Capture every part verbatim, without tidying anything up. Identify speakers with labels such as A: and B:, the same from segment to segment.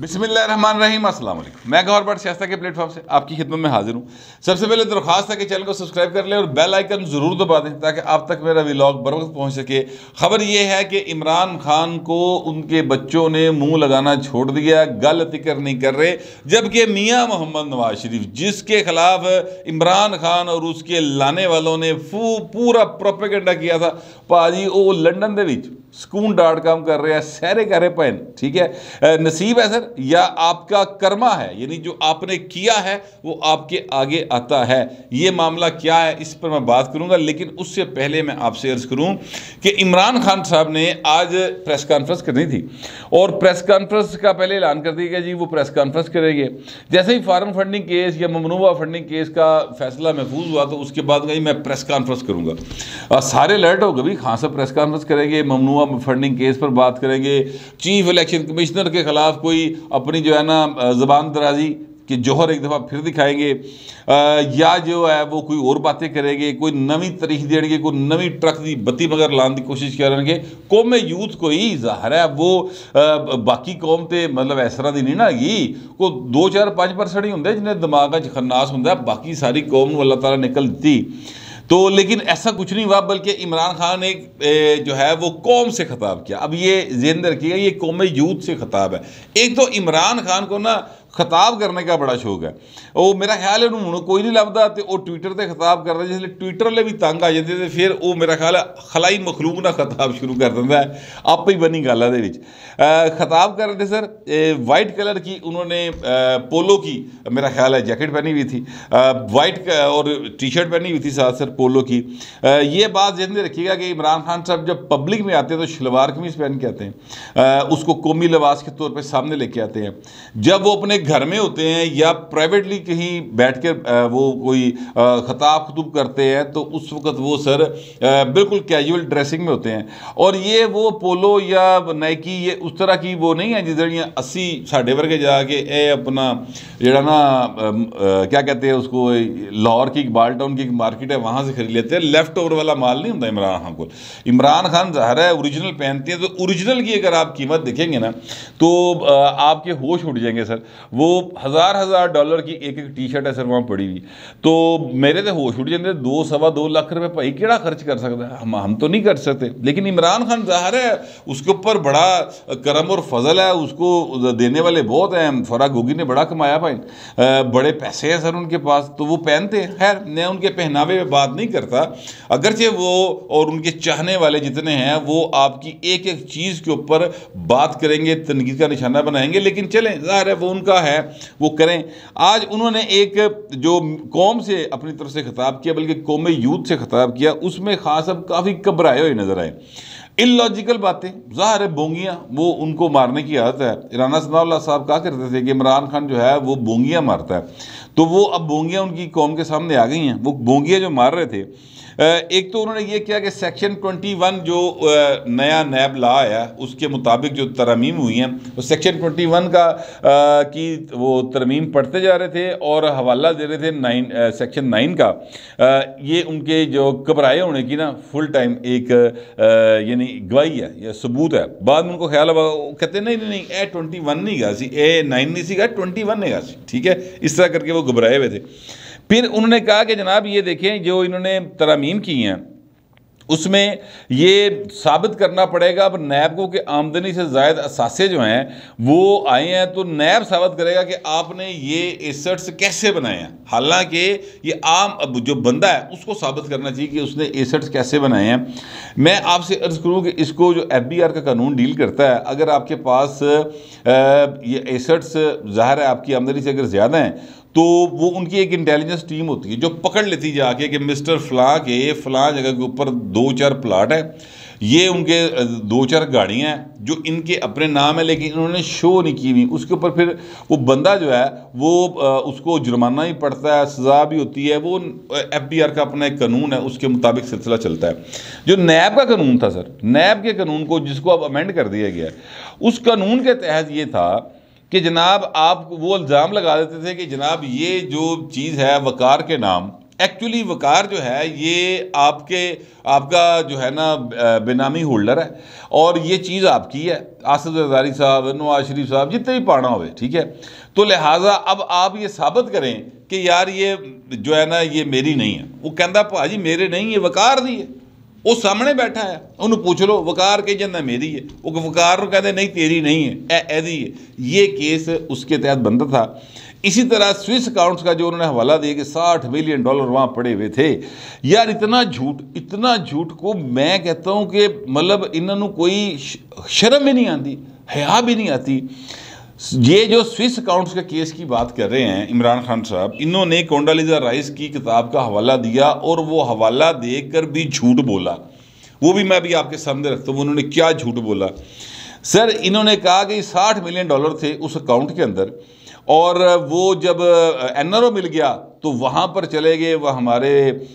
A: बिस्मिल्लाहिर्रहमानिर्रहीम, अस्सलाम वालेकुम। मैं गौहर बट सियासत के प्लेटफॉर्म से आपकी खिदमत में हाजिर हूँ। सबसे पहले दरख्वास्त है कि चैनल को सब्सक्राइब कर लें और बेल आइकन ज़रूर दबा दें ताकि आप तक मेरा व्लॉग बर वक्त पहुँच सके। खबर ये है कि इमरान खान को उनके बच्चों ने मुंह लगाना छोड़ दिया, गल तिकर नहीं कर रहे, जबकि मियाँ मोहम्मद नवाज शरीफ जिसके खिलाफ इमरान खान और उसके लाने वालों ने फू पूरा प्रोपेगेंडा किया था, भाजी वो लंदन दे विच ਸਕੂਨ डॉट कॉम कर रहे हैं, सहरे करे पैन। ठीक है, नसीब है सर या आपका कर्मा है, यानी जो आपने किया है वो आपके आगे आता है। ये मामला क्या है इस पर मैं बात करूंगा, लेकिन उससे पहले मैं आपसे अर्ज करूं कि इमरान खान साहब ने आज प्रेस कॉन्फ्रेंस करनी थी और प्रेस कॉन्फ्रेंस का पहले ऐलान कर दिया जी वो प्रेस कॉन्फ्रेंस करेंगे। जैसे ही फॉरेन फंडिंग केस या ममनूआ फंडिंग केस का फैसला महफूज हुआ तो उसके बाद कहीं मैं प्रेस कॉन्फ्रेंस करूंगा। सारे अलर्ट हो गए भी खान साहब प्रेस कॉन्फ्रेंस करेंगे, ममनूआ फंडिंग केस पर बात करेंगे, चीफ इलेक्शन कमिश्नर के खिलाफ कोई अपनी जो है ना ज़बान दराजी कि जोहर एक दफ़ा फिर दिखाएंगे, आ, या जो है वो कोई और बातें करेंगे, कोई नवी तारीख देंगे, कोई नवी ट्रक की बत्ती मगर लाने की कोशिश करेंगे। कौम यूथ को ही ज़ाहिर है वो आ, बाकी कौम तो मतलब इस तरह की नहीं ना हैगी, को दो चार पाँच परसेंट ही होंगे जिन्हें दिमाग च खन्नास होंगे, बाकी सारी कौम अल्लाह ताला निकल दी। तो लेकिन ऐसा कुछ नहीं हुआ, बल्कि इमरान खान ने जो है वो कौम से खिताब किया। अब ये ज़हन रखिएगा ये कौम यूथ से खिताब है। एक तो इमरान खान को ना खिताब करने का बड़ा शौक है, वो मेरा ख्याल है उन्होंने कोई नहीं लभदा तो वो ट्विटर पर खिताब करता, जिसले ट्विटर ले भी तंग आ जाते तो फिर वो मेरा ख्याल है खलाई मखलूक ना खिताब शुरू कर देता है, आप ही बनी गल है। खिताब कर रहे थे सर, वाइट कलर की उन्होंने पोलो की मेरा ख्याल है जैकेट पहनी हुई थी, वाइट और टी शर्ट पहनी हुई थी साथ सर पोलो की। ये बात ध्यान में रखिएगा कि इमरान खान साहब जब पब्लिक में आते हैं तो शलवार कमीज पहन के आते हैं, उसको कौमी लिबास के तौर पर सामने लेके आते हैं। जब वो अपने घर में होते हैं या प्राइवेटली कहीं बैठ कर वो कोई खताब खतूब करते हैं तो उस वक्त वो सर बिल्कुल कैजुअल ड्रेसिंग में होते हैं। और ये वो पोलो या नाइकी ये उस तरह की वो नहीं है जिस अस्सी साढ़े वर्गे जाके ए अपना जरा ना क्या कहते हैं उसको, लाहौर की इकबाल टाउन की एक मार्केट है वहाँ से खरीद लेते हैं। लेफ्ट ओवर वाला माल नहीं होता इमरान खान को। इमरान खान ज़ाहिर है ओरिजिनल पहनते हैं, तो ओरिजिनल की अगर आप कीमत देखेंगे ना तो आपके होश उड़ जाएंगे सर। वो हज़ार हज़ार डॉलर की एक एक टी शर्ट है सर वहाँ पड़ी हुई, तो मेरे तो होश उड़ जाते, दो सवा दो लाख रुपए भाई केड़ा खर्च कर सकता है, हम हम तो नहीं कर सकते। लेकिन इमरान खान ज़ाहिर है उसके ऊपर बड़ा करम और फजल है, उसको देने वाले बहुत हैं। फराह गोगी ने बड़ा कमाया भाई, बड़े पैसे हैं सर उनके पास, तो वो पहनते हैं। खैर मैं उनके पहनावे में बात नहीं करता, अगरचे वो और उनके चाहने वाले जितने हैं वो आपकी एक एक चीज़ के ऊपर बात करेंगे, तनकीद का निशाना बनाएंगे, लेकिन चलें ज़ाहिर है वो उनका है वो करें। आज उन्होंने एक जो कौम से अपनी तरफ से खिताब किया, बल्कि कौम यूथ से खिताब किया, उसमें खास अब काफ़ी घबराए हुए नजर आए। इलॉजिकल बातें, ज़ाहिर है बोंगियाँ वो उनको मारने की आदत है। राना सनाउल्लाह साहब कहा करते थे कि इमरान खान जो है वो बोंगियाँ मारता है, तो वो अब बोंगियाँ उनकी कौम के सामने आ गई हैं। वो बोंगियाँ जो मार रहे थे, एक तो उन्होंने ये किया कि सेक्शन ट्वेंटी वन जो नया नैब ला आया उसके मुताबिक जो तरमीम हुई हैं, वो सेक्शन ट्वेंटी वन का आ, की वो तरमीम पढ़ते जा रहे थे और हवाला दे रहे थे नाइन सेक्शन नाइन का। आ, ये उनके जो घबराए होने की ना फुल टाइम एक यानी गवाही है या सबूत है। बाद में उनको ख्याल हुआ, कहते नहीं नहीं नहीं ए ट्वेंटी वन नहीं गा सी, ए नाइन नहीं सी गा, ट्वेंटी वन नहीं गा सी। ठीक है, इस तरह करके वो घबराए हुए थे। फिर उन्होंने कहा कि जनाब ये देखें जो इन्होंने तरमीम की हैं उसमें ये साबित करना पड़ेगा अब नैब को कि आमदनी से ज़ायद असासे जो हैं वो आए हैं, तो नैब साबित करेगा कि आपने ये एसेट्स कैसे बनाए हैं। हालांकि ये आम जो बंदा है उसको साबित करना चाहिए कि उसने एसेट्स कैसे बनाए हैं। मैं आपसे अर्ज़ करूँ कि इसको जो एफ बी आर का कानून डील करता है, अगर आपके पास ये एसेट्स ज़ाहिर है आपकी आमदनी से अगर ज़्यादा हैं तो वो उनकी एक इंटेलिजेंस टीम होती है जो पकड़ लेती जाके कि मिस्टर फ़लाँ के फ़लाँ जगह के ऊपर दो चार प्लाट है, ये उनके दो चार गाड़ियाँ हैं जो इनके अपने नाम है लेकिन इन्होंने शो नहीं की हुई। उसके ऊपर फिर वो बंदा जो है वो उसको जुर्माना ही पड़ता है, सज़ा भी होती है। वो एफ बी आर का अपना एक कानून है, उसके मुताबिक सिलसिला चलता है। जो नैब का कानून था सर, नैब के कानून को जिसको अब अमेंड कर दिया गया है, उस कानून के तहत ये था कि जनाब आप वो इल्ज़ाम लगा देते थे कि जनाब ये जो चीज़ है वकार के नाम एक्चुअली वकार जो है ये आपके आपका जो है ना बेनामी होल्डर है और ये चीज़ आपकी है। आसिफ जरदारी साहब, नवाज शरीफ साहब, जितने भी पाना हुए, ठीक है। तो लिहाजा अब आप ये साबित करें कि यार ये जो है ना ये मेरी नहीं है। वो कहता भाजी मेरे नहीं है, वकार दी है। वो सामने बैठा है, उन्होंने पूछ लो, वकार कही जाता मेरी है, वो वकार कहते नहीं तेरी नहीं है, एदी है। ये केस उसके तहत बनता था। इसी तरह स्विस अकाउंट्स का जो उन्होंने हवाला दिया कि साठ मिलियन डॉलर वहाँ पड़े हुए थे। यार इतना झूठ, इतना झूठ को मैं कहता हूँ कि मतलब इन्होंने कोई शर्म भी नहीं आती, हया भी नहीं आती। ये जो स्विस अकाउंट्स के केस की बात कर रहे हैं इमरान खान साहब, इन्होंने कोंडालीजा राइस की किताब का हवाला दिया और वो हवाला देकर भी झूठ बोला। वो भी मैं भी आपके सामने रखता हूँ उन्होंने क्या झूठ बोला। सर इन्होंने कहा कि साठ मिलियन डॉलर थे उस अकाउंट के अंदर और वो जब एन आर ओ मिल गया तो वहाँ पर चले गए वह हमारे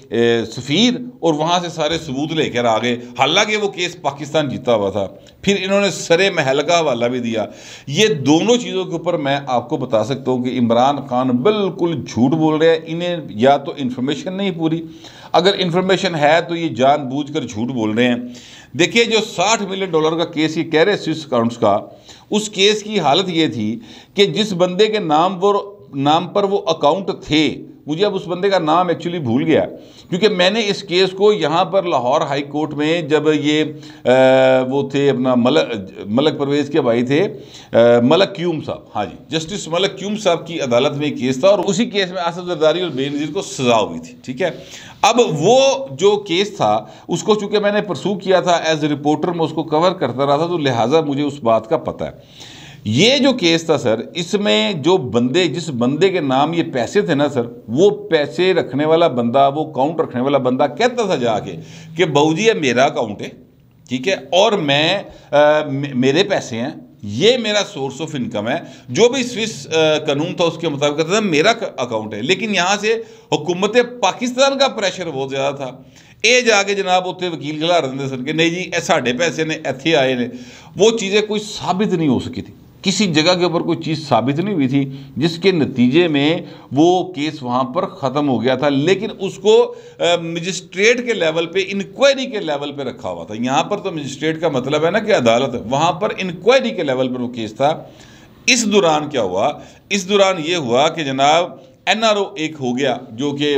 A: सफ़ीर और वहाँ से सारे सबूत लेकर आ गए। हालांकि वो केस पाकिस्तान जीता हुआ था। फिर इन्होंने सरे महल का हवाला भी दिया। ये दोनों चीज़ों के ऊपर मैं आपको बता सकता हूँ कि इमरान खान बिल्कुल झूठ बोल रहे हैं। इन्हें या तो इन्फॉर्मेशन नहीं पूरी, अगर इन्फॉर्मेशन है तो ये जानबूझकर झूठ बोल रहे हैं। देखिए जो साठ मिलियन डॉलर का केस ये कह रहे स्विस अकाउंट्स का, उस केस की हालत ये थी कि जिस बंदे के नाम पर नाम पर वो अकाउंट थे, मुझे अब उस बंदे का नाम एक्चुअली भूल गया क्योंकि मैंने इस केस को यहाँ पर लाहौर हाई कोर्ट में जब ये आ, वो थे अपना मलक मलक परवेज़ के भाई थे आ, मलक क्यूम साहब, हाँ जी, जस्टिस मलक क्यूम साहब की अदालत में केस था और उसी केस में आसिफ जरदारी और बेनज़ीर को सज़ा हुई थी, ठीक है। अब वो जो केस था उसको चूँकि मैंने परसू किया था एज ए रिपोर्टर, मैं उसको कवर करता रहा था, तो लिहाजा मुझे उस बात का पता है। ये जो केस था सर, इसमें जो बंदे जिस बंदे के नाम ये पैसे थे ना सर, वो पैसे रखने वाला बंदा, वो अकाउंट रखने वाला बंदा कहता था जाके कि बहू जी ये मेरा अकाउंट है, ठीक है, और मैं आ, मेरे पैसे हैं, ये मेरा सोर्स ऑफ इनकम है। जो भी स्विस कानून था उसके मुताबिक कहता था मेरा अकाउंट है। लेकिन यहाँ से हुकूमत पाकिस्तान का प्रेशर बहुत ज़्यादा था। ये जाके जनाब उत्थे वकील खिला देंगे सर कि नहीं जी ए साढ़े पैसे ने इत्थे आए ने। वो चीज़ें कोई साबित नहीं हो सकी थी, किसी जगह के ऊपर कोई चीज़ साबित नहीं हुई थी, जिसके नतीजे में वो केस वहाँ पर ख़त्म हो गया था। लेकिन उसको मजिस्ट्रेट के लेवल पे, इंक्वायरी के लेवल पे रखा हुआ था। यहाँ पर तो मजिस्ट्रेट का मतलब है ना कि अदालत, वहाँ पर इंक्वायरी के लेवल पर वो केस था। इस दौरान क्या हुआ, इस दौरान ये हुआ कि जनाब एन आर ओ एक हो गया, जो कि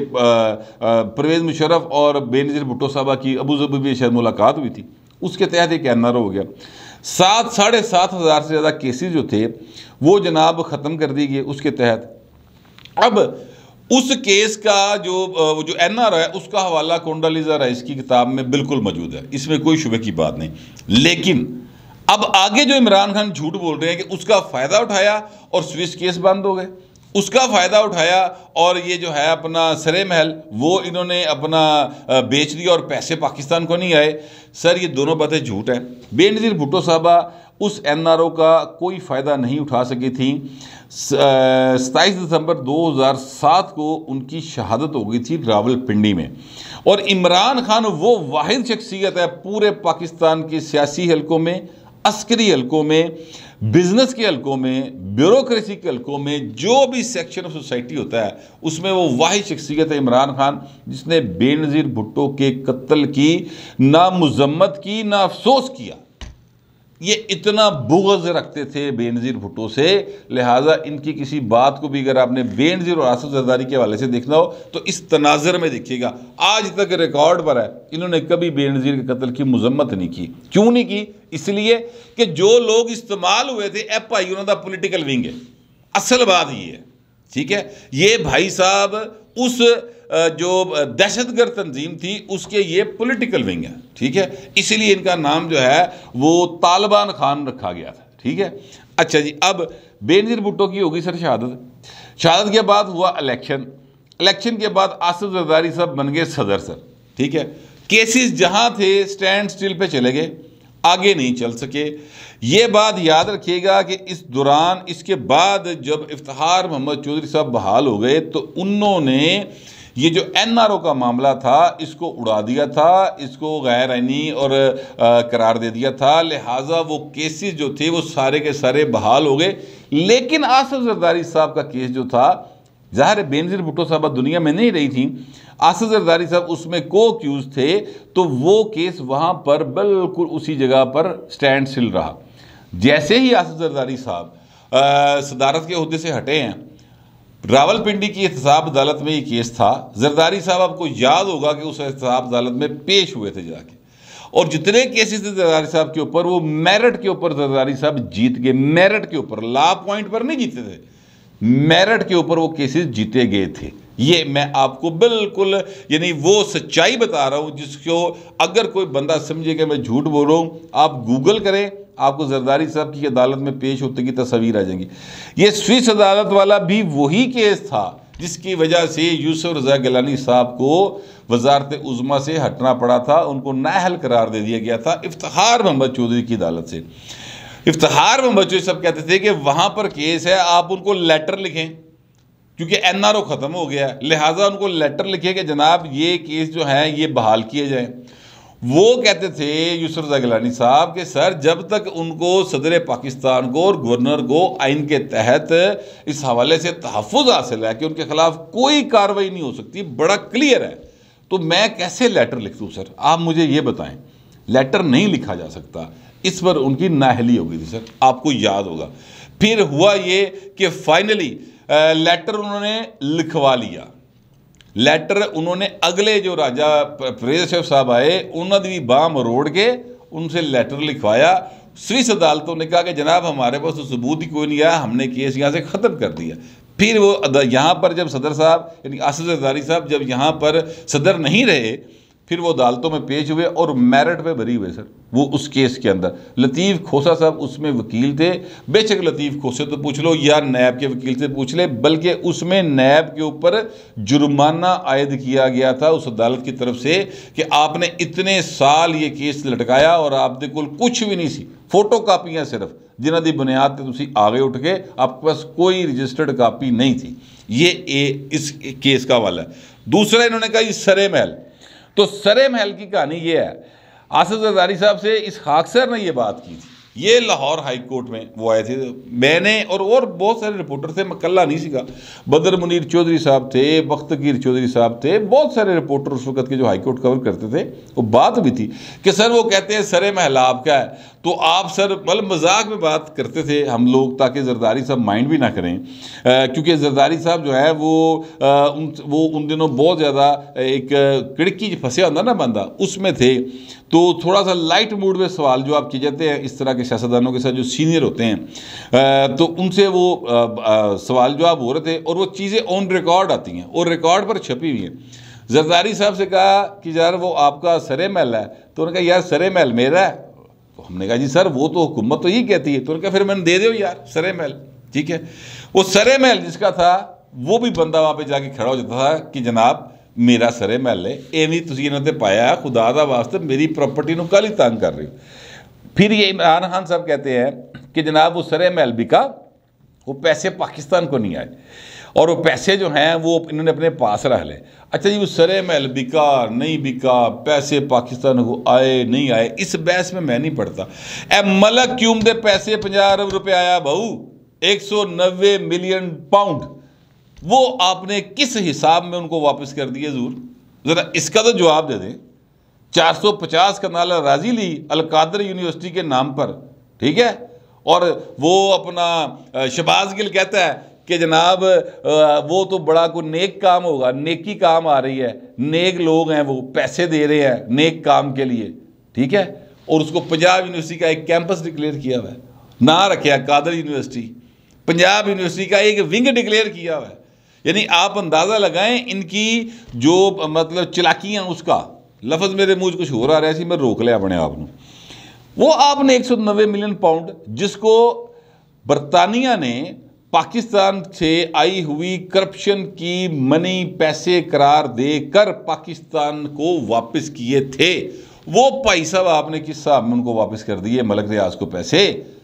A: परवेज़ मुशर्रफ और बेनज़ीर भुट्टो साहबा की अबू धाबी में शायद मुलाकात हुई थी, उसके तहत एक एन आर ओ हो गया। सात साढ़े सात हज़ार से ज़्यादा केसेस जो थे वो जनाब ख़त्म कर दिए गए उसके तहत। अब उस केस का जो जो एन आर ओ है उसका हवाला कोंडालीजा राइस की किताब में बिल्कुल मौजूद है, इसमें कोई शुबे की बात नहीं। लेकिन अब आगे जो इमरान खान झूठ बोल रहे हैं कि उसका फ़ायदा उठाया और स्विस केस बंद हो गए, उसका फ़ायदा उठाया और ये जो है अपना सरे महल वो इन्होंने अपना बेच दिया और पैसे पाकिस्तान को नहीं आए। सर ये दोनों बातें झूठ हैं। बेनज़ीर भुट्टो साहबा उस एन आर ओ का कोई फ़ायदा नहीं उठा सकी थी। सताईस दिसंबर दो हज़ार सात को उनकी शहादत हो गई थी रावलपिंडी में। और इमरान खान वो वाहिद शख्सियत है पूरे पाकिस्तान के सियासी हलकों में, अस्करी हलकों में, बिजनेस के हलकों में, ब्यूरोक्रेसी के हलकों में, जो भी सेक्शन ऑफ सोसाइटी होता है उसमें वो वाहिद शख्सियत है इमरान खान, जिसने बेनज़ीर भुट्टो के कत्ल की ना मजम्मत की ना अफसोस किया। ये इतना बुग़्ज़ रखते थे बेनज़ीर भुट्टो से, लिहाजा इनकी किसी बात को भी अगर आपने बेनज़ीर और आसिफ जरदारी के हवाले से देखना हो तो इस तनाज़र में देखिएगा। आज तक रिकॉर्ड पर है इन्होंने कभी बेनज़ीर के कत्ल की मजम्मत नहीं की। क्यों नहीं की? इसलिए कि जो लोग इस्तेमाल हुए थे ए भाई उन्होंने पोलिटिकल विंग है। असल बात ये है, ठीक है, ये भाई साहब उस जो दहशतगर्द तंजीम थी उसके ये पॉलिटिकल विंग है, ठीक है, इसीलिए इनका नाम जो है वो तालिबान खान रखा गया था, ठीक है। अच्छा जी, अब बेनज़ीर भुट्टो की होगी सर शहादत, शहादत के बाद हुआ इलेक्शन, इलेक्शन के बाद आसिफ जरदारी साहब बन गए सदर सर, ठीक है। केसेस जहाँ थे स्टैंड स्टिल पे चले गए, आगे नहीं चल सके। ये बात याद रखिएगा कि इस दौरान, इसके बाद जब इफ्तिखार मोहम्मद चौधरी साहब बहाल हो गए तो उन्होंने ये जो एन आर ओ का मामला था इसको उड़ा दिया था, इसको गैर आईनी और आ, करार दे दिया था। लिहाजा वो केसेस जो थे वो सारे के सारे बहाल हो गए। लेकिन आसिफ जरदारी साहब का केस जो था ज़ाहिर है बेनज़ीर भुट्टो साहब दुनिया में नहीं रही थी, आसिफ जरदारी साहब उसमें को अक्यूज थे, तो वो केस वहाँ पर बिल्कुल उसी जगह पर स्टैंड स्टिल रहा। जैसे ही आसिफ जरदारी साहब सदारत के अहदे से हटे हैं, रावलपिंडी की एहतसाब अदालत में ये केस था। जरदारी साहब आपको याद होगा कि उस एहतसाब अदालत में पेश हुए थे जाके, और जितने केसेस थे जरदारी साहब के ऊपर, वो मेरिट के ऊपर जरदारी साहब जीत गए। मेरिट के ऊपर, ला पॉइंट पर नहीं जीते थे, मेरिट के ऊपर वो केसेस जीते गए थे। ये मैं आपको बिल्कुल यानी वो सच्चाई बता रहा हूँ जिसको अगर कोई बंदा समझे कि मैं झूठ बोल रहा हूँ, आप गूगल करें, आपको जरदारी साहब की अदालत में पेश होते की तस्वीर आ जाएंगी। ये स्विस अदालत वाला भी वही केस था जिसकी वजह से यूसुफ रज़ा गिलानी साहब को वजारत उज़्मा से हटना पड़ा था, उनको नाअहल करार दे दिया गया था इफ्तिखार मोहम्मद चौधरी की अदालत से। इफ्तिखार मोहम्मद चौधरी साहब कहते थे कि वहाँ पर केस है, आप उनको लेटर लिखें, क्योंकि एन आर ओ ख़त्म हो गया, लिहाजा उनको लेटर लिखे कि जनाब ये केस जो है ये बहाल किए जाएँ। वो कहते थे यूसुफ रज़ा गिलानी साहब कि सर जब तक उनको सदर पाकिस्तान को और गवर्नर को आइन के तहत इस हवाले से तहफ़्फ़ुज़ हासिल है कि उनके ख़िलाफ़ कोई कार्रवाई नहीं हो सकती, बड़ा क्लियर है, तो मैं कैसे लेटर लिख दूँ सर, आप मुझे ये बताएं। लेटर नहीं लिखा जा सकता, इस पर उनकी नाअहली हो गई थी सर, आपको याद होगा। फिर हुआ ये कि फाइनली लेटर उन्होंने लिखवा लिया। लेटर उन्होंने अगले जो राजा परवेज़ अशरफ साहब आए उन्होंने भी बाह मरोड़ के उनसे लेटर लिखवाया। स्विस अदालतों ने कहा कि जनाब हमारे पास तो सबूत ही कोई नहीं आया, हमने केस यहाँ से ख़त्म कर दिया। फिर वो यहाँ पर जब सदर साहब यानी आसिफ जरदारी साहब जब यहाँ पर सदर नहीं रहे, फिर वो अदालतों में पेश हुए और मेरिट पे बरी हुए सर। वो उस केस के अंदर लतीफ़ खोसा साहब उसमें वकील थे, बेशक लतीफ़ खोसे तो पूछ लो या नैब के वकील से पूछ ले, बल्कि उसमें नैब के ऊपर जुर्माना आयद किया गया था उस अदालत की तरफ से कि आपने इतने साल ये केस लटकाया और आपके कोल कुछ भी नहीं सी, फोटो कापियाँ सिर्फ जिन्हों की बुनियाद पर तुसी आगे उठ के आपके पास कोई रजिस्टर्ड कापी नहीं थी। ये ए, इस केस का हवाला है। दूसरा इन्होंने कहा ये सरे महल, तो सरे महल की कहानी ये है, आसिफ जरदारी साहब से इस खाकसर ने ये बात की थी, ये लाहौर हाई कोर्ट में वो आए थे, मैंने और और बहुत सारे रिपोर्टर थे, मैं कल्ला नहीं सीखा, बदर मुनीर चौधरी साहब थे, बख्तगीर चौधरी साहब थे, बहुत सारे रिपोर्टर उस वक्त के जो हाई कोर्ट कवर करते थे। वो बात भी थी कि सर वो कहते हैं सरे महल आपका है, तो आप सर मतलब मजाक में बात करते थे हम लोग ताकि जरदारी साहब माइंड भी ना करें, क्योंकि जरदारी साहब जो है वो आ, उन वो उन दिनों बहुत ज़्यादा एक खिड़की फंसे होता ना बंदा उसमें थे, तो थोड़ा सा लाइट मूड में सवाल जो आप किए जाते हैं इस तरह के सियासतदानों के साथ जो सीनियर होते हैं, तो उनसे वो सवाल जवाब हो रहे थे और वो चीज़ें ऑन रिकॉर्ड आती हैं और रिकॉर्ड पर छपी हुई हैं। जरदारी साहब से कहा कि यार वो आपका सरे महल है, तो उन्होंने कहा यार सरे महल मेरा है, तो हमने कहा जी सर वो तो हुकूमत तो यही कहती है, तो उन्होंने कहा फिर मैंने दे दो यार सरे महल, ठीक है। वो सरे महल जिसका था वो भी बंदा वहाँ पर जाके खड़ा हो जाता था कि जनाब मेरा सरे महल है, एवं तुम इन्होंने पाया है, खुदा दा वास्ते मेरी प्रॉपर्टी को कल ही तंग कर रही हो। फिर ये इमरान खान साहब कहते हैं कि जनाब वो सरे महल बिका, वो पैसे पाकिस्तान को नहीं आए और वो पैसे जो हैं वो इन्होंने अपने पास रख ले। अच्छा जी वो सरे महल बिका नहीं बिका, पैसे पाकिस्तान को आए नहीं आए, इस बहस में मैं नहीं पढ़ता। ए मलक क्यूम दे पैसे पंजाह अरब रुपये आया भाऊ, एक सौ नब्बे मिलियन पाउंड, वो आपने किस हिसाब में उनको वापस कर दिए हजूर, ज़रा इसका तो जवाब दे दें। चार सौ पचास कनाल राजी ली अलकादर यूनिवर्सिटी के नाम पर, ठीक है, और वो अपना शहबाज गिल कहता है कि जनाब वो तो बड़ा कोई नेक काम होगा, नेकी काम आ रही है, नेक लोग हैं वो पैसे दे रहे हैं नेक काम के लिए, ठीक है, और उसको पंजाब यूनिवर्सिटी का एक कैंपस डिक्लेयर किया हुआ है, ना रखे कादर यूनिवर्सिटी, पंजाब यूनिवर्सिटी का एक विंग डिक्लेयर किया हुआ है। यानी आप अंदाज़ा लगाएं इनकी जो मतलब चलाकियाँ, उसका लफ्ज़ मेरे मुँह कुछ हो रहा है, मैं रोक लिया अपने आप में। वो आपने एक सौ नब्बे मिलियन पाउंड जिसको बरतानिया ने पाकिस्तान से आई हुई करप्शन की मनी पैसे करार देकर पाकिस्तान को वापस किए थे, वो भाई साहब आपने किस हिसाब में उनको वापस कर दिए मलक रियाज को पैसे।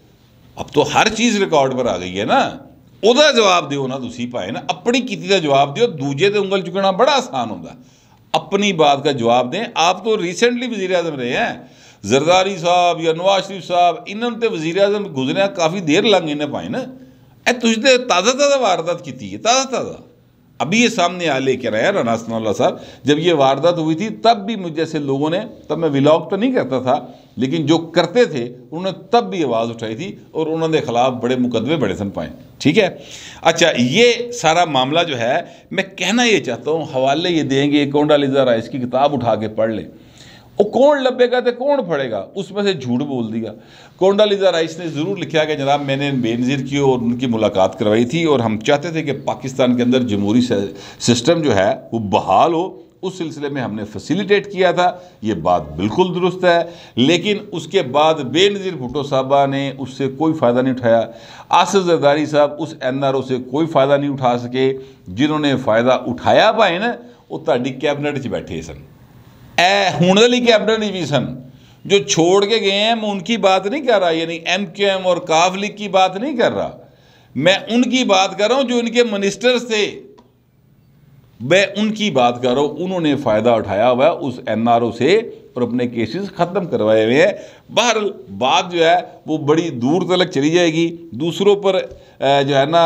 A: अब तो हर चीज़ रिकॉर्ड पर आ गई है ना, ਉਹਦਾ जवाब दिओ ना, तुसी पाए ना अपनी कीती का जवाब दिओ, दूजे ते उंगल चुकना बड़ा आसान होता, अपनी बात का जवाब दें। आप तो रिसेंटली वज़ीर आज़म रहे हैं, जरदारी साहब या नवाज शरीफ साहब, इन्होंने तो वज़ीर आज़म गुजरे काफ़ी देर लंघ इन्हें पाए ना, ए तुझे ताज़ा ताज़ा वारदात की है, ताज़ा ताज़ा अभी ये सामने आ लेकर आया राना सनाउल्लाह साहब, जब ये वारदात हुई थी तब भी मुझ जैसे लोगों ने, तब मैं व्लॉग तो नहीं करता था, लेकिन जो करते थे उन्होंने तब भी आवाज़ उठाई थी और उन्होंने खिलाफ बड़े मुकदमे बड़े संपाए। ठीक है, अच्छा ये सारा मामला जो है, मैं कहना ये चाहता हूँ, हवाले ये देंगे कोंडालीजा राइस की किताब उठा के पढ़ ले, वो कौन लबेगा तो कौन पढ़ेगा, उसमें से झूठ बोल दिया। कोंडालीजा राइस ने ज़रूर लिखा कि जनाब मैंने बेनज़ीर की और उनकी मुलाकात करवाई थी और हम चाहते थे कि पाकिस्तान के अंदर जमहूरी सिस्टम जो है वो बहाल हो, उस सिलसिले में हमने फैसिलिटेट किया था। ये बात बिल्कुल दुरुस्त है, लेकिन उसके बाद बेनज़ीर भुट्टो साहबा ने उससे कोई फ़ायदा नहीं उठाया। आसिफ जरदारी साहब उस एन आर ओ से कोई फ़ायदा नहीं उठा सके। जिन्होंने फ़ायदा उठाया भाई ना, वो ताड़ी कैबिनेट च बैठे सन, ए हुण वाली कैबिनेट भी सन, जो छोड़ के गए हैं। मैं उनकी बात नहीं कर रहा, यानी एम क्यू एम और काफ लीग की बात नहीं कर रहा, मैं उनकी बात कर रहा हूं जो इनके मिनिस्टर्स थे, मैं उनकी बात कर रहा हूं। उन्होंने फ़ायदा उठाया हुआ है उस एन आर ओ से और अपने केसेस ख़त्म करवाए हुए हैं। बहरहाल बात जो है वो बड़ी दूर तक चली जाएगी। दूसरों पर जो है ना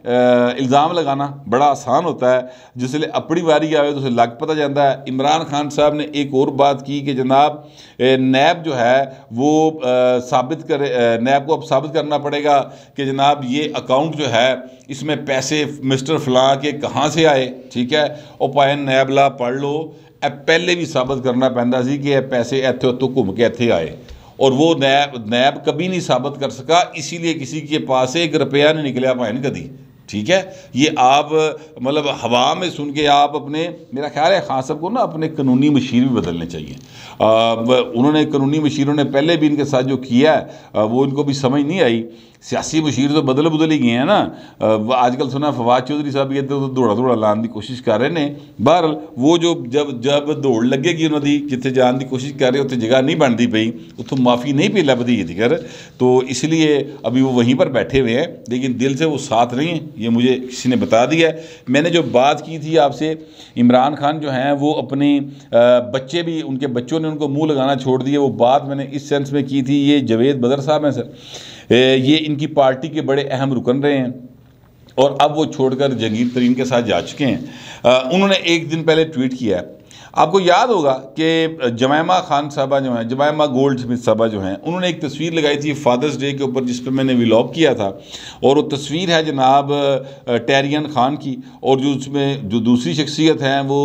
A: इल्ज़ाम लगाना बड़ा आसान होता है, जिसलिए अपनी बारी आवे तो उसे लग पता जाता है। इमरान खान साहब ने एक और बात की कि जनाब नैब जो है वो साबित करे, नैब को अब साबित करना पड़ेगा कि जनाब ये अकाउंट जो है इसमें पैसे मिस्टर फलां के कहाँ से आए। ठीक है, और पाए नैब ला पढ़ लो, पहले भी साबित करना पैंदा सी कि पैसे इत्थे उत्थों घूम के इत्थे आए, और वो नैब नैब कभी नहीं साबित कर सका, इसीलिए किसी के पास एक रुपया नहीं निकला भाई कभी। ठीक है, ये आप मतलब हवा में सुन के आप अपने, मेरा ख्याल है खान साहब को ना अपने कानूनी मशीर भी बदलने चाहिए। आ, उन्होंने कानूनी मशीरों ने पहले भी इनके साथ जो किया है वो इनको भी समझ नहीं आई। सियासी मशीर तो बदल बदल ही गए हैं ना। आजकल सुना फवाद चौधरी साहब ये तो दौड़ा दौड़ा लाने की कोशिश कर रहे हैं। बहरहाल वो जो जब जब दौड़ लगेगी उन्होंने जिथे जाने की कोशिश कर रहे उत्थे जगह नहीं बनती पई, उतों माफ़ी नहीं पी लभदी जिक्र, तो इसलिए अभी वो वहीं पर बैठे हुए हैं, लेकिन दिल से वो साथ नहीं है, ये मुझे किसी ने बता दिया है। मैंने जो बात की थी आपसे, इमरान खान जो हैं वो अपने बच्चे भी, उनके बच्चों ने उनको मुँह लगाना छोड़ दिया, वो बात मैंने इस सेंस में की थी। ये जवेद बदर साहब हैं सर, ये इनकी पार्टी के बड़े अहम रुकन रहे हैं और अब वो छोड़कर जहांगीर तरीन के साथ जा चुके हैं। उन्होंने एक दिन पहले ट्वीट किया है, आपको याद होगा कि जमैमा खान साहबा जो हैं, जमैमा गोल्ड स्मिथ साहबा जो हैं, उन्होंने एक तस्वीर लगाई थी फादर्स डे के ऊपर, जिस पर मैंने व्लॉग किया था, और वो तस्वीर है जनाब टैरियन खान की, और जो उसमें जो दूसरी शख्सियत हैं वो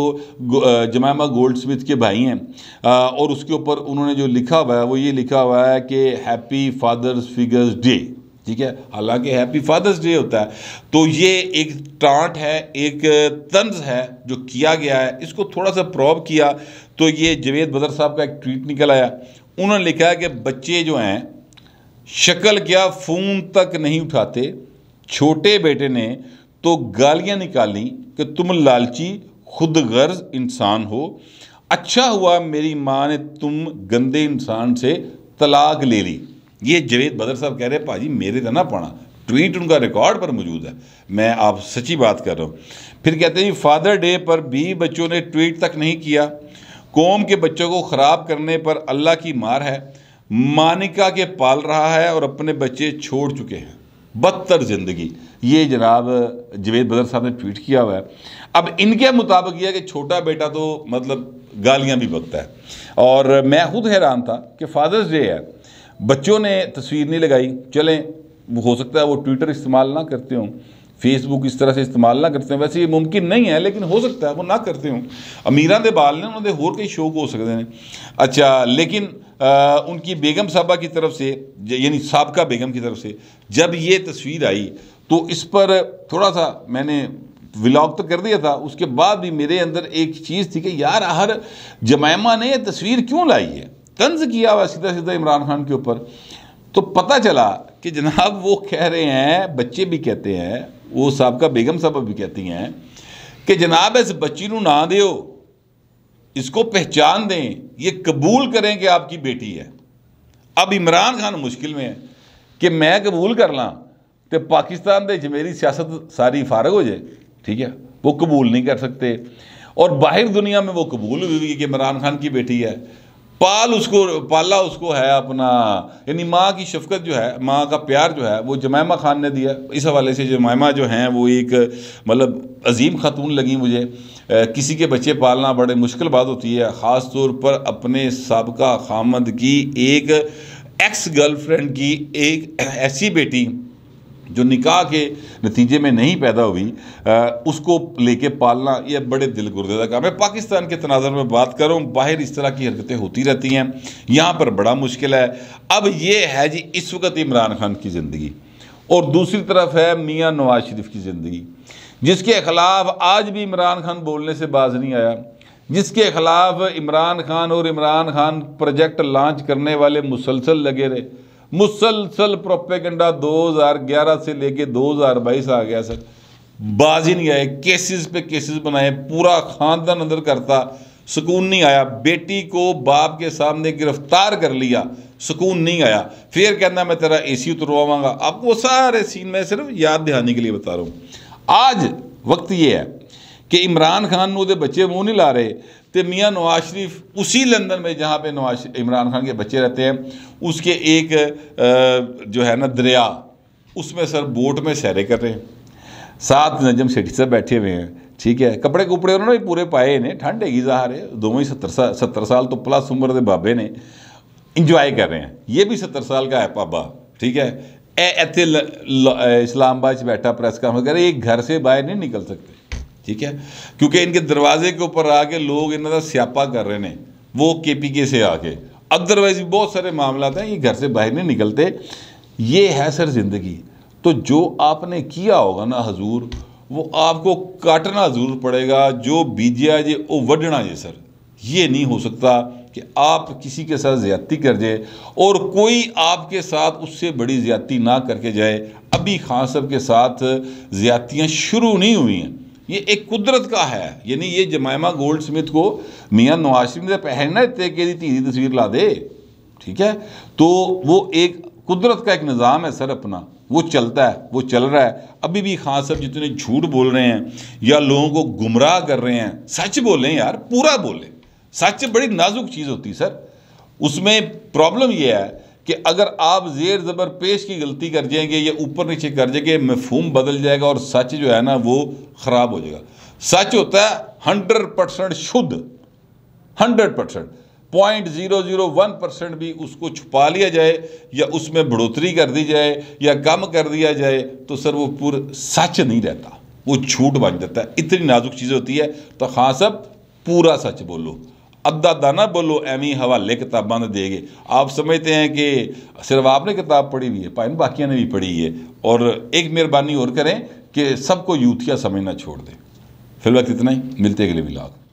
A: जमैमा गोल्ड स्मिथ के भाई हैं, और उसके ऊपर उन्होंने जो लिखा हुआ है वो ये लिखा हुआ है कि हैप्पी फादर्स फिगर्स डे। ठीक है, हालांकि हैप्पी फादर्स डे होता है। तो ये एक टांट है, एक तंज है जो किया गया है, इसको थोड़ा सा प्रॉब किया तो ये जवेद बदर साहब का एक ट्वीट निकल आया। उन्होंने लिखा है कि बच्चे जो हैं शक्ल क्या फ़ोन तक नहीं उठाते, छोटे बेटे ने तो गालियां निकाली कि तुम लालची खुद गर्ज इंसान हो, अच्छा हुआ मेरी माँ ने तुम गंदे इंसान से तलाक ले ली। ये जवेद बदर साहब कह रहे हैं भाजी मेरे तो ना पाना, ट्वीट उनका रिकॉर्ड पर मौजूद है, मैं आप सच्ची बात कर रहा हूँ। फिर कहते हैं फादर डे पर भी बच्चों ने ट्वीट तक नहीं किया, कौम के बच्चों को ख़राब करने पर अल्लाह की मार है, मानिका के पाल रहा है और अपने बच्चे छोड़ चुके हैं, बदतर ज़िंदगी। ये जनाब जवेद बदर साहब ने ट्वीट किया हुआ है। अब इनके मुताबिक यह है कि छोटा बेटा तो मतलब गालियाँ भी बकता है, और मैं खुद हैरान था कि फादर्स डे है, बच्चों ने तस्वीर नहीं लगाई। चलें हो सकता है वो ट्विटर इस्तेमाल ना करते हों, फेसबुक इस तरह से इस्तेमाल ना करते हैं, वैसे ये मुमकिन नहीं है, लेकिन हो सकता है वो ना करते हों। अमीरां दे बाल ने उन्होंने होर कई शौक हो सकते हैं। अच्छा, लेकिन आ, उनकी बेगम साहबा की तरफ से, यानी साबका बेगम की तरफ से जब ये तस्वीर आई तो इस पर थोड़ा सा मैंने व्लॉग तो कर दिया था, उसके बाद भी मेरे अंदर एक चीज़ थी कि यार हर जमैमा ने ये तस्वीर क्यों लाई है, तंज किया हुआ सीधा सीधा इमरान खान के ऊपर। तो पता चला कि जनाब वो कह रहे हैं, बच्चे भी कहते हैं, वो साहब बेगम साहब भी कहती हैं कि जनाब इस बच्ची को ना दो, इसको पहचान दें, ये कबूल करें कि आपकी बेटी है। अब इमरान खान मुश्किल में है कि मैं कबूल कर ला तो पाकिस्तान दे मेरी सियासत सारी फारग हो जाए। ठीक है, वो कबूल नहीं कर सकते, और बाहर दुनिया में वो कबूल हुई कि इमरान खान की बेटी है। पाल उसको पाला उसको है अपना, यानी माँ की शफकत जो है, माँ का प्यार जो है वो जमैमा खान ने दिया। इस हवाले से जमैमा जो हैं वो एक मतलब अजीम खातून लगी मुझे। आ, किसी के बच्चे पालना बड़े मुश्किल बात होती है, ख़ास तौर पर अपने साबका खामद की एक एक्स गर्लफ्रेंड की एक ऐसी बेटी जो निकाह के नतीजे में नहीं पैदा हुई, आ, उसको लेके पालना ये बड़े दिल गुर्दे काम है। पाकिस्तान के तनाज़ुर में बात करूँ, बाहर इस तरह की हरकतें होती रहती हैं, यहाँ पर बड़ा मुश्किल है। अब ये है जी इस वक्त इमरान खान की ज़िंदगी, और दूसरी तरफ है मियाँ नवाज शरीफ की ज़िंदगी, जिसके ख़िलाफ़ आज भी इमरान खान बोलने से बाज नहीं आया, जिसके ख़िलाफ़ इमरान खान और इमरान खान प्रोजेक्ट लॉन्च करने वाले मुसलसल लगे रहे। मुसलसल प्रोपेगेंडा दो हज़ार ग्यारह से लेके दो हज़ार बाईस आ गया सर, बाज ही नहीं आए, केसेस पे केसेस बनाए, पूरा खानदान अंदर करता, सुकून नहीं आया। बेटी को बाप के सामने गिरफ्तार कर लिया, सुकून नहीं आया। फिर कहना मैं तेरा एसी उतरवाऊंगा। आपको सारे सीन में सिर्फ याद दिलाने के लिए बता रहा हूँ। आज वक्त ये है कि इमरान खान ने बच्चे मुँह नहीं ला रहे, तो मियाँ नवाज शरीफ उसी लंदन में जहाँ पे नवाज इमरान खान के बच्चे रहते हैं, उसके एक जो है ना दरिया, उसमें सर बोट में सैरे कर रहे हैं, साथ नजम सेठी साहब बैठे हुए हैं, ठीक है। कपड़े कुपड़े उन्होंने पूरे पाए ने, ठंड हैगी ज़ाहिर है, दोनों ही सत्तर साल सत्तर साल तो प्लस उम्र के बाबे ने, इंजॉय कर रहे हैं। ये भी सत्तर साल का है पाबा, ठीक है। ए इतने इस्लामाबाद बैठा प्रेस कॉन्फ्रेंस कर, एक घर से बाहर नहीं निकल सकते, ठीक है, क्योंकि इनके दरवाजे के ऊपर आके लोग इन्होंने स्यापा कर रहे हैं, वो के पी के से आके। अदरवाइज बहुत सारे मामला हैं, ये घर से बाहर नहीं निकलते। ये है सर ज़िंदगी। तो जो आपने किया होगा ना हजूर, वो आपको काटना ज़रूर पड़ेगा। जो बीजिया जे वो वढ़ना जे सर, ये नहीं हो सकता कि आप किसी के साथ ज़्यादती कर जाए और कोई आपके साथ उससे बड़ी ज़्यादती ना करके जाए। अभी खान साहब के साथ ज़्यादतियाँ शुरू नहीं हुई हैं, ये एक कुदरत का है। यानी ये जमायमा गोल्ड स्मिथ को मियाँ नवाज शरीफ ने पहनना इतने कि तीसरी तस्वीर ला दे, ठीक है। तो वो एक कुदरत का एक निज़ाम है सर अपना, वो चलता है, वो चल रहा है। अभी भी खान साहब जितने झूठ बोल रहे हैं या लोगों को गुमराह कर रहे हैं, सच बोलें यार, पूरा बोलें। सच बड़ी नाजुक चीज़ होती है सर। उसमें प्रॉब्लम यह है कि अगर आप जेर ज़बर पेश की गलती कर जाएंगे या ऊपर नीचे कर जाएंगे, मफहूम बदल जाएगा और सच जो है ना वो ख़राब हो जाएगा। सच होता है हंड्रेड परसेंट शुद्ध, hundred percent point zero zero one percent भी उसको छुपा लिया जाए या उसमें बढ़ोतरी कर दी जाए या कम कर दिया जाए तो सर वो पूरा सच नहीं रहता, वो झूठ बन जाता है। इतनी नाजुक चीज़ होती है। तो हाँ सब पूरा सच बोलो, अद्धा दाना बोलो, एवं हवाले किताबां देगे। आप समझते हैं कि सिर्फ आपने किताब पढ़ी हुई है, भाई बाकियों ने भी पढ़ी है। और एक मेहरबानी और करें कि सबको यूथिया समझना छोड़ दें। फिलहाल इतना ही, मिलते अगले व्लॉग।